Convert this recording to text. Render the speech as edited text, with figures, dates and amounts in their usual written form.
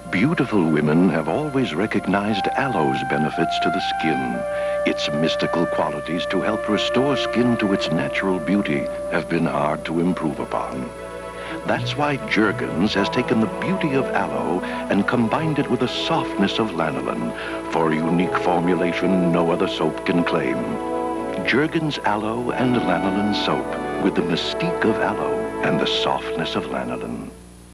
Beautiful women have always recognized aloe's benefits to the skin. Its mystical qualities to help restore skin to its natural beauty have been hard to improve upon. That's why Jergens has taken the beauty of aloe and combined it with the softness of lanolin for a unique formulation no other soap can claim. Jergens Aloe and Lanolin soap with the mystique of aloe and the softness of lanolin.